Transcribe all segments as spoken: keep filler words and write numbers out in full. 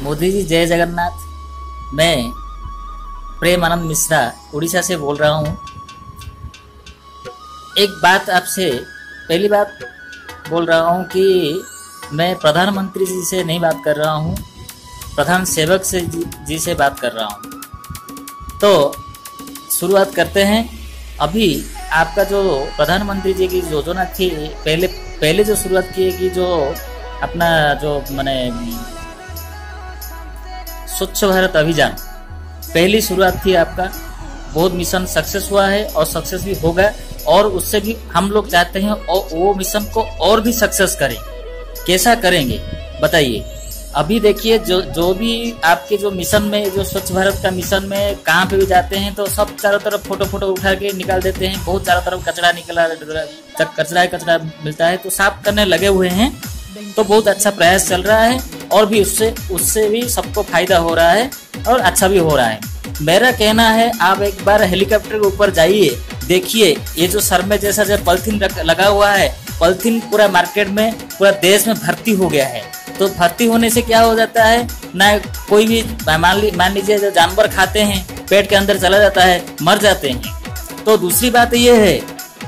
मोदी जी जय जगन्नाथ। मैं प्रेम आनंद मिश्रा उड़ीसा से बोल रहा हूँ। एक बात आपसे पहली बात बोल रहा हूँ कि मैं प्रधानमंत्री जी से नहीं बात कर रहा हूँ, प्रधान सेवक से जी, जी से बात कर रहा हूँ। तो शुरुआत करते हैं। अभी आपका जो प्रधानमंत्री जी की योजना थी, पहले पहले जो शुरुआत की है कि जो अपना जो माने स्वच्छ भारत अभियान पहली शुरुआत थी आपका, बहुत मिशन सक्सेस हुआ है और सक्सेस भी होगा, और उससे भी हम लोग चाहते हैं और वो मिशन को और भी सक्सेस करें। कैसा करेंगे बताइए। अभी देखिए जो जो भी आपके जो मिशन में, जो स्वच्छ भारत का मिशन में कहाँ पे भी जाते हैं तो सब चारों तरफ फोटो फोटो उठा के निकाल देते हैं। बहुत चारों तरफ कचरा निकला, कचरा कचरा मिलता है तो साफ करने लगे हुए हैं। तो बहुत अच्छा प्रयास चल रहा है और भी उससे उससे भी सबको फायदा हो रहा है और अच्छा भी हो रहा है। मेरा कहना है आप एक बार हेलीकॉप्टर के ऊपर जाइए, देखिए ये जो सर में जैसा जो पॉलिथीन लगा हुआ है, पॉलिथीन पूरा मार्केट में पूरा देश में भर्ती हो गया है। तो भर्ती होने से क्या हो जाता है ना, कोई भी मान लीजिए जो जानवर खाते हैं पेट के अंदर चला जाता है, मर जाते हैं। तो दूसरी बात ये है,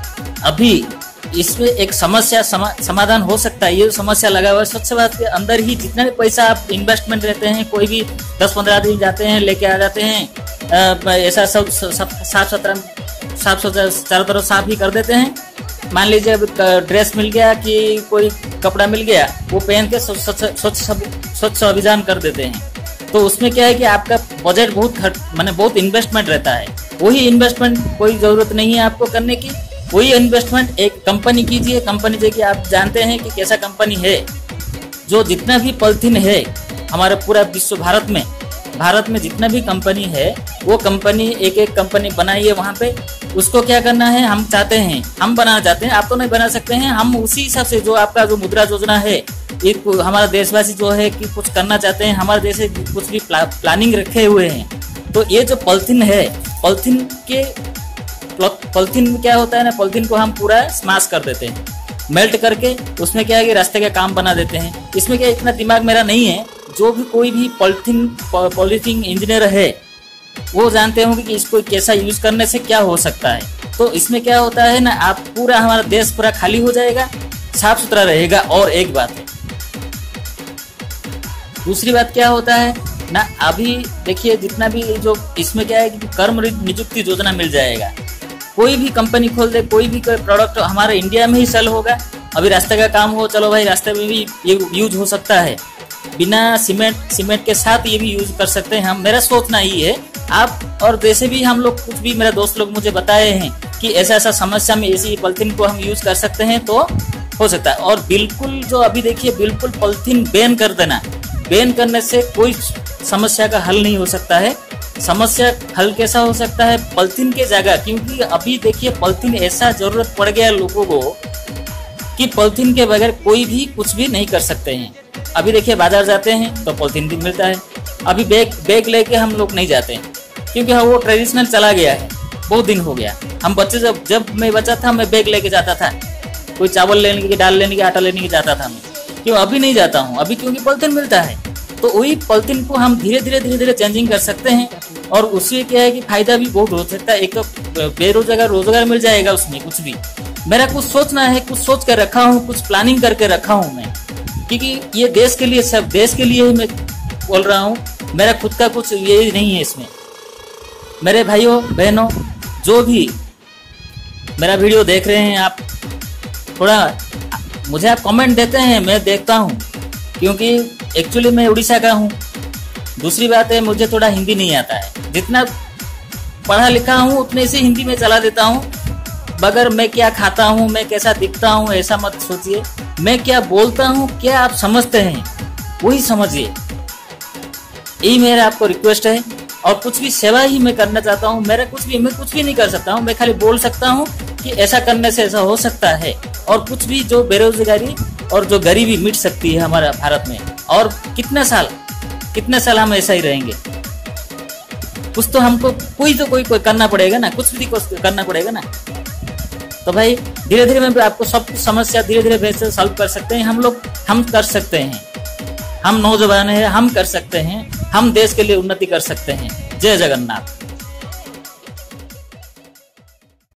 अभी इसमें एक समस्या समा, समाधान हो सकता है। ये जो समस्या लगा हुआ है स्वच्छ भारत के अंदर ही, जितना भी पैसा आप इन्वेस्टमेंट रहते हैं, कोई भी दस पंद्रह आदमी जाते हैं लेके आ जाते हैं, ऐसा सब साफ सुथरा साफ सुथरा चारों तरफ साफ ही कर देते हैं। मान लीजिए अब ड्रेस मिल गया कि कोई कपड़ा मिल गया, वो पहन के स्वच्छ स्वच्छ अभियान कर देते हैं। तो उसमें क्या है कि आपका बजट बहुत माने बहुत इन्वेस्टमेंट रहता है। वही इन्वेस्टमेंट कोई जरूरत नहीं है आपको करने की। वही इन्वेस्टमेंट एक कंपनी कीजिए। कंपनी जो कि आप जानते हैं कि कैसा कंपनी है, जो जितना भी पॉलिथीन है हमारे पूरा विश्व भारत में भारत में जितना भी कंपनी है, वो कंपनी एक एक कंपनी बनाइए वहाँ पे। उसको क्या करना है, हम चाहते हैं, हम बनाना चाहते हैं, आप तो नहीं बना सकते हैं, हम उसी हिसाब से जो आपका जो मुद्रा योजना है, एक हमारा देशवासी जो है कि कुछ करना चाहते हैं, हमारे देश से कुछ भी प्ला, प्लानिंग रखे हुए हैं। तो ये जो पॉलिथीन है, पॉलिथीन के पॉलिथीन में क्या होता है ना, पॉलिथीन को हम पूरा स्माश कर देते हैं, मेल्ट करके उसमें क्या है कि रास्ते का काम बना देते हैं। इसमें क्या इतना दिमाग मेरा नहीं है। जो भी कोई भी पॉलिथीन पॉलिथीन इंजीनियर है वो जानते होंगे कि इसको कैसा यूज करने से क्या हो सकता है। तो इसमें क्या होता है ना, आप पूरा हमारा देश पूरा खाली हो जाएगा, साफ सुथरा रहेगा। और एक बात है, दूसरी बात क्या होता है ना, अभी देखिए जितना भी जो इसमें क्या है कि कर्म नियुक्ति योजना मिल जाएगा। कोई भी कंपनी खोल दे, कोई भी प्रोडक्ट हमारे इंडिया में ही सेल होगा। अभी रास्ते का काम हो, चलो भाई रास्ते में भी ये यूज हो सकता है, बिना सीमेंट सीमेंट के साथ ये भी यूज कर सकते हैं हम। मेरा सोचना ही है। आप और जैसे भी हम लोग कुछ भी मेरे दोस्त लोग मुझे बताए हैं कि ऐसा ऐसा समस्या में ऐसी पॉलिथीन को हम यूज कर सकते हैं तो हो सकता है। और बिल्कुल जो अभी देखिए बिल्कुल पॉलिथीन बैन कर देना, बैन करने से कोई समस्या का हल नहीं हो सकता है। समस्या हल कैसा हो सकता है, पॉलिथीन के जगह, क्योंकि अभी देखिए पॉलिथीन ऐसा जरूरत पड़ गया लोगों को कि पॉलिथीन के बगैर कोई भी कुछ भी नहीं कर सकते हैं। अभी देखिए बाजार जाते हैं तो पॉलिथीन भी मिलता है। अभी बैग बैग लेके हम लोग नहीं जाते हैं क्योंकि वो ट्रेडिशनल चला गया है, बहुत दिन हो गया। हम बच्चे जब जब मैं बच्चा था मैं बैग लेके जाता था, कोई चावल लेने की, दाल लेने की, आटा लेने की जाता था मैं। क्यों अभी नहीं जाता हूँ, अभी क्योंकि पॉलिथीन मिलता है। तो वही पॉलिथीन को हम धीरे धीरे धीरे धीरे चेंजिंग कर सकते हैं और उससे क्या है कि फायदा भी बहुत हो सकता है। एक तो बेरोजगार रोजगार मिल जाएगा उसमें। कुछ भी मेरा कुछ सोचना है, कुछ सोच कर रखा हूँ, कुछ प्लानिंग करके रखा हूँ मैं, क्योंकि ये देश के लिए, सब देश के लिए ही मैं बोल रहा हूँ। मेरा खुद का कुछ ये नहीं है इसमें। मेरे भाइयों बहनों, जो भी मेरा वीडियो देख रहे हैं, आप थोड़ा मुझे आप कमेंट देते हैं, मैं देखता हूँ, क्योंकि एक्चुअली मैं उड़ीसा का हूँ। दूसरी बात है मुझे थोड़ा हिंदी नहीं आता है, जितना पढ़ा लिखा हूँ उतने से हिंदी में चला देता हूँ। मगर मैं क्या खाता हूँ, मैं कैसा दिखता हूँ ऐसा मत सोचिए, मैं क्या बोलता हूँ क्या आप समझते हैं वही समझिए। यही मेरा आपको रिक्वेस्ट है। और कुछ भी सेवा ही मैं करना चाहता हूँ। मेरा कुछ भी मैं कुछ भी नहीं कर सकता हूँ, मैं खाली बोल सकता हूँ कि ऐसा करने से ऐसा हो सकता है, और कुछ भी जो बेरोजगारी और जो गरीबी मिट सकती है हमारा भारत में। और कितने साल कितने साल हम ऐसा ही रहेंगे। कुछ तो हमको कोई तो कोई कोई करना पड़ेगा ना, कुछ भी करना पड़ेगा ना। तो भाई धीरे धीरे मैं आपको सब कुछ समस्या धीरे धीरे सॉल्व कर सकते हैं हम लोग, हम कर सकते हैं। हम नौजवान हैं, हम कर सकते हैं, हम देश के लिए उन्नति कर सकते हैं। जय जगन्नाथ।